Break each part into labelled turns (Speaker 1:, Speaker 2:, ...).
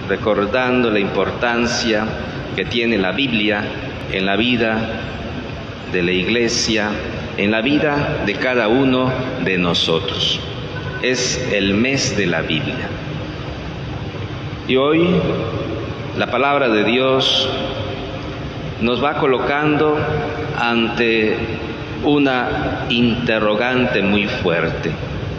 Speaker 1: recordando la importancia que tiene la Biblia en la vida de la Iglesia, en la vida de cada uno de nosotros. Es el mes de la Biblia. Y hoy la palabra de Dios nos va colocando ante una interrogante muy fuerte.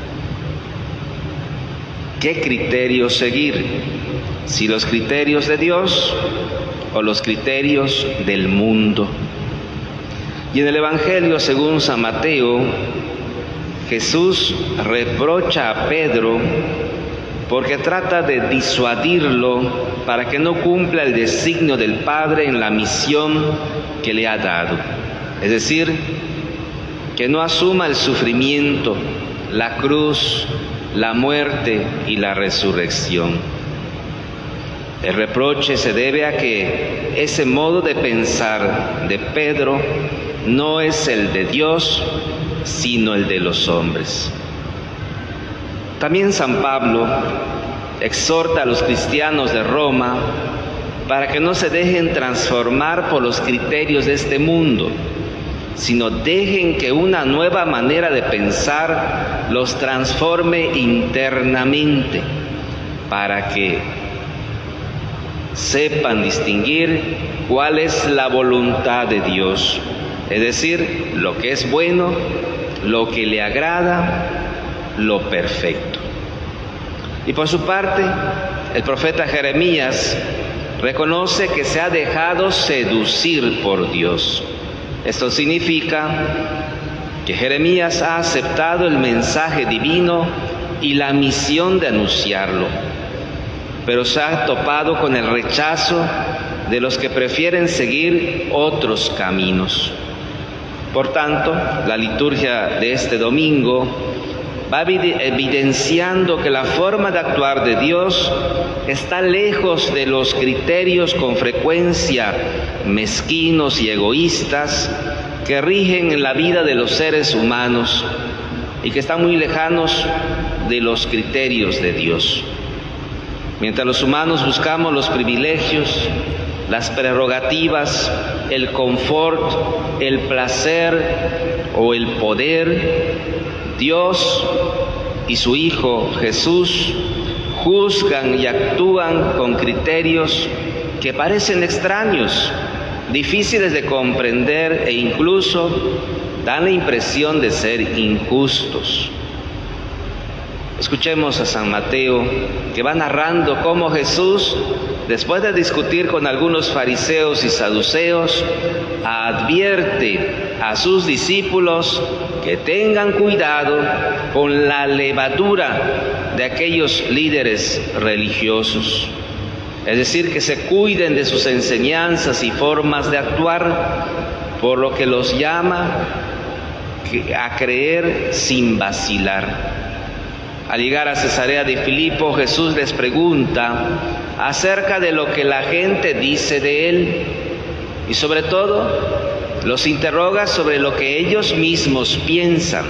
Speaker 1: ¿Qué criterios seguir? ¿Si los criterios de Dios o los criterios del mundo? Y en el Evangelio según San Mateo, Jesús reprocha a Pedro porque trata de disuadirlo para que no cumpla el designio del Padre en la misión que le ha dado. Es decir, que no asuma el sufrimiento, la cruz, la muerte y la resurrección. El reproche se debe a que ese modo de pensar de Pedro no es el de Dios, sino el de los hombres. También San Pablo exhorta a los cristianos de Roma para que no se dejen transformar por los criterios de este mundo, sino dejen que una nueva manera de pensar los transforme internamente, para que sepan distinguir cuál es la voluntad de Dios, es decir, lo que es bueno, lo que le agrada, lo perfecto. Y por su parte, el profeta Jeremías reconoce que se ha dejado seducir por Dios. Esto significa que Jeremías ha aceptado el mensaje divino y la misión de anunciarlo, pero se ha topado con el rechazo de los que prefieren seguir otros caminos. Por tanto, la liturgia de este domingo va evidenciando que la forma de actuar de Dios está lejos de los criterios con frecuencia mezquinos y egoístas que rigen en la vida de los seres humanos y que están muy lejanos de los criterios de Dios. Mientras los humanos buscamos los privilegios, las prerrogativas, el confort, el placer o el poder, Dios y su Hijo Jesús juzgan y actúan con criterios que parecen extraños, difíciles de comprender e incluso dan la impresión de ser injustos. Escuchemos a San Mateo, que va narrando cómo Jesús, después de discutir con algunos fariseos y saduceos, advierte a sus discípulos que tengan cuidado con la levadura de aquellos líderes religiosos. Es decir, que se cuiden de sus enseñanzas y formas de actuar, por lo que los llama a creer sin vacilar. Al llegar a Cesarea de Filipo, Jesús les pregunta acerca de lo que la gente dice de él y sobre todo los interroga sobre lo que ellos mismos piensan.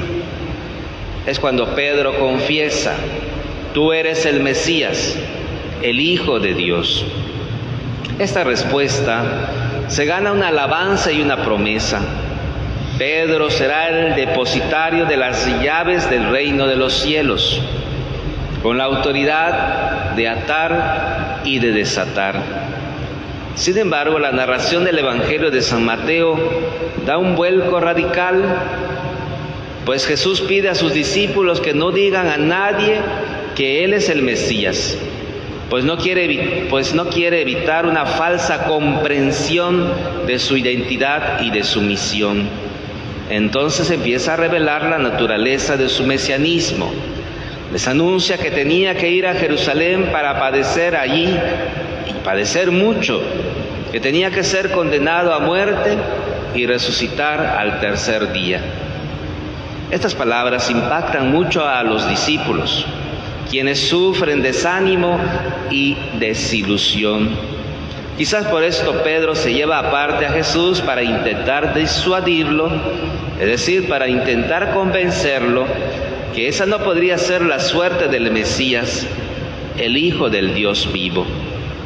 Speaker 1: Es cuando Pedro confiesa: tú eres el Mesías, el Hijo de Dios. Esta respuesta se gana una alabanza y una promesa. Pedro será el depositario de las llaves del reino de los cielos, con la autoridad de atar y de desatar. Sin embargo, la narración del Evangelio de San Mateo da un vuelco radical, pues Jesús pide a sus discípulos que no digan a nadie que Él es el Mesías, pues no quiere evitar una falsa comprensión de su identidad y de su misión. Entonces empieza a revelar la naturaleza de su mesianismo. Les anuncia que tenía que ir a Jerusalén para padecer allí, y padecer mucho, que tenía que ser condenado a muerte y resucitar al tercer día. Estas palabras impactan mucho a los discípulos, quienes sufren desánimo y desilusión. Quizás por esto Pedro se lleva aparte a Jesús para intentar disuadirlo, es decir, para intentar convencerlo que esa no podría ser la suerte del Mesías, el Hijo del Dios vivo.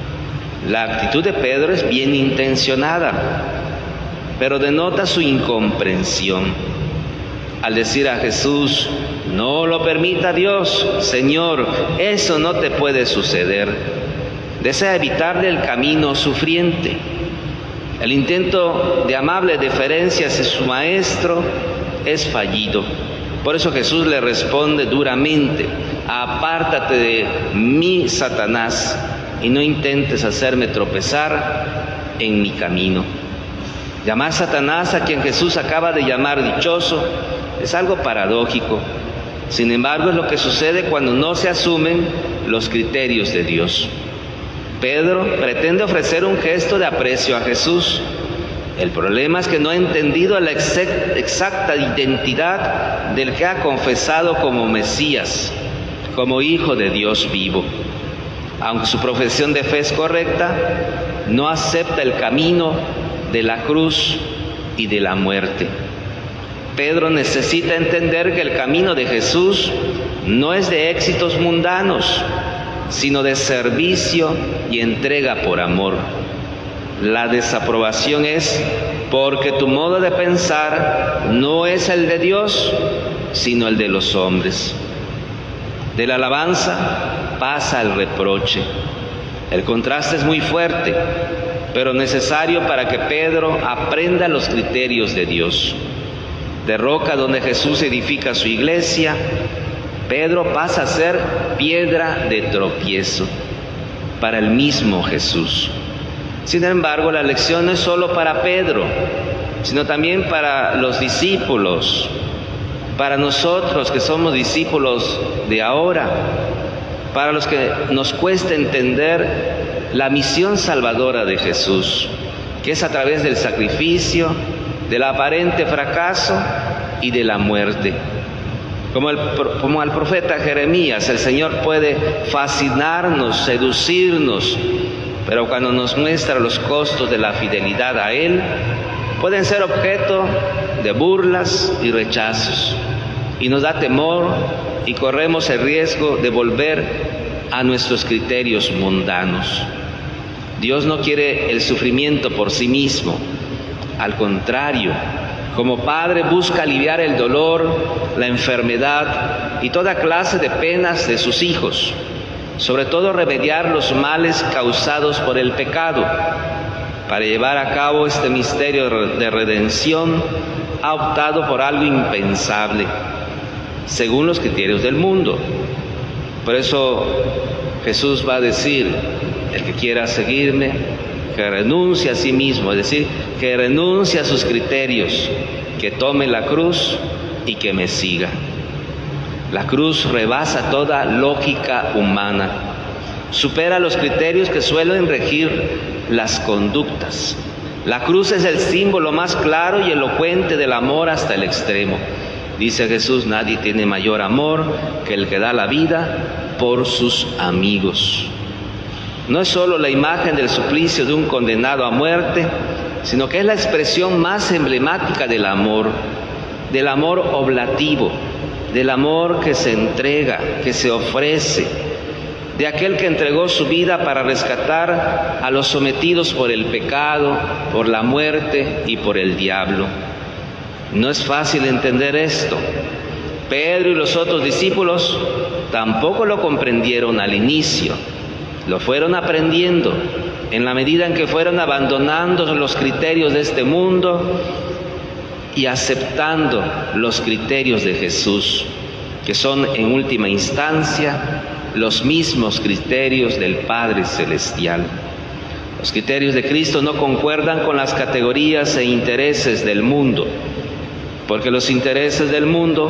Speaker 1: La actitud de Pedro es bien intencionada, pero denota su incomprensión. Al decir a Jesús: no lo permita Dios, Señor, eso no te puede suceder, desea evitarle el camino sufriente. El intento de amable deferencia hacia su maestro es fallido. Por eso Jesús le responde duramente: apártate de mí, Satanás, y no intentes hacerme tropezar en mi camino. Llamar Satanás a quien Jesús acaba de llamar dichoso es algo paradójico. Sin embargo, es lo que sucede cuando no se asumen los criterios de Dios. Pedro pretende ofrecer un gesto de aprecio a Jesús. El problema es que no ha entendido la exacta identidad del que ha confesado como Mesías, como Hijo de Dios vivo. Aunque su profesión de fe es correcta, no acepta el camino de la cruz y de la muerte. Pedro necesita entender que el camino de Jesús no es de éxitos mundanos, sino de servicio y entrega por amor. La desaprobación es porque tu modo de pensar no es el de Dios, sino el de los hombres. De la alabanza pasa al reproche. El contraste es muy fuerte, pero necesario para que Pedro aprenda los criterios de Dios. De roca donde Jesús edifica su iglesia, Pedro pasa a ser piedra de tropiezo para el mismo Jesús. Sin embargo, la lección no es solo para Pedro, sino también para los discípulos, para nosotros que somos discípulos de ahora, para los que nos cuesta entender la misión salvadora de Jesús, que es a través del sacrificio, del aparente fracaso y de la muerte. Como al profeta Jeremías, el Señor puede fascinarnos, seducirnos, pero cuando nos muestra los costos de la fidelidad a Él, pueden ser objeto de burlas y rechazos, y nos da temor y corremos el riesgo de volver a nuestros criterios mundanos. Dios no quiere el sufrimiento por sí mismo. Al contrario, como Padre busca aliviar el dolor, la enfermedad y toda clase de penas de sus hijos, sobre todo remediar los males causados por el pecado. Para llevar a cabo este misterio de redención, ha optado por algo impensable, según los criterios del mundo. Por eso Jesús va a decir: el que quiera seguirme, que renuncie a sí mismo, es decir, que renuncie a sus criterios, que tome la cruz y que me siga. La cruz rebasa toda lógica humana, supera los criterios que suelen regir las conductas. La cruz es el símbolo más claro y elocuente del amor hasta el extremo. Dice Jesús: nadie tiene mayor amor que el que da la vida por sus amigos. No es solo la imagen del suplicio de un condenado a muerte, sino que es la expresión más emblemática del amor oblativo, del amor que se entrega, que se ofrece, de aquel que entregó su vida para rescatar a los sometidos por el pecado, por la muerte y por el diablo. No es fácil entender esto. Pedro y los otros discípulos tampoco lo comprendieron al inicio. Lo fueron aprendiendo en la medida en que fueron abandonando los criterios de este mundo y aceptando los criterios de Jesús, que son en última instancia los mismos criterios del Padre Celestial. Los criterios de Cristo no concuerdan con las categorías e intereses del mundo, porque los intereses del mundo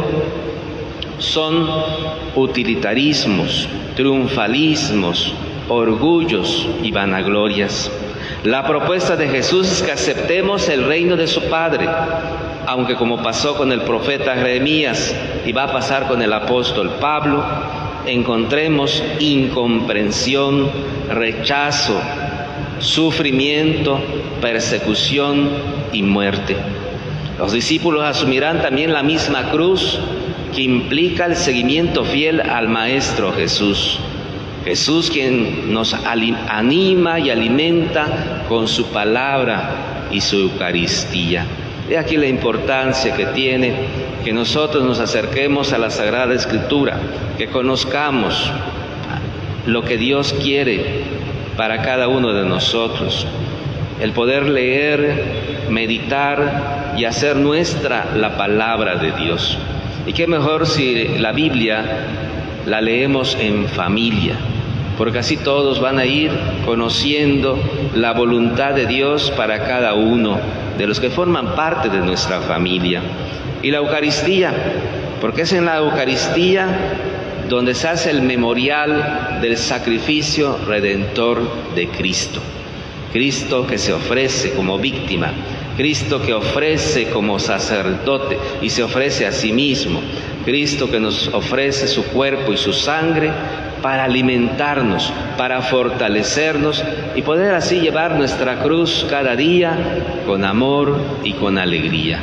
Speaker 1: son utilitarismos, triunfalismos, orgullos y vanaglorias. La propuesta de Jesús es que aceptemos el reino de su Padre, aunque como pasó con el profeta Jeremías y va a pasar con el apóstol Pablo, encontremos incomprensión, rechazo, sufrimiento, persecución y muerte. Los discípulos asumirán también la misma cruz que implica el seguimiento fiel al Maestro Jesús. Jesús quien nos anima y alimenta con su palabra y su Eucaristía. He aquí la importancia que tiene que nosotros nos acerquemos a la Sagrada Escritura, que conozcamos lo que Dios quiere para cada uno de nosotros. El poder leer, meditar y hacer nuestra la palabra de Dios. Y qué mejor si la Biblia la leemos en familia, porque así todos van a ir conociendo la voluntad de Dios para cada uno de los que forman parte de nuestra familia. Y la Eucaristía, porque es en la Eucaristía donde se hace el memorial del sacrificio redentor de Cristo. Cristo que se ofrece como víctima, Cristo que ofrece como sacerdote y se ofrece a sí mismo, Cristo que nos ofrece su cuerpo y su sangre para alimentarnos, para fortalecernos y poder así llevar nuestra cruz cada día con amor y con alegría.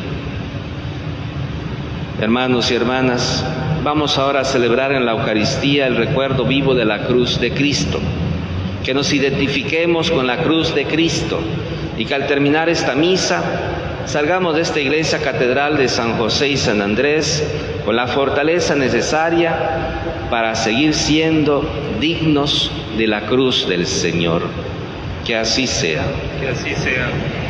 Speaker 1: Hermanos y hermanas, vamos ahora a celebrar en la Eucaristía el recuerdo vivo de la cruz de Cristo. Que nos identifiquemos con la cruz de Cristo y que al terminar esta misa salgamos de esta iglesia catedral de San José y San Andrés con la fortaleza necesaria para seguir siendo dignos de la cruz del Señor. Que así sea.
Speaker 2: Que así sea.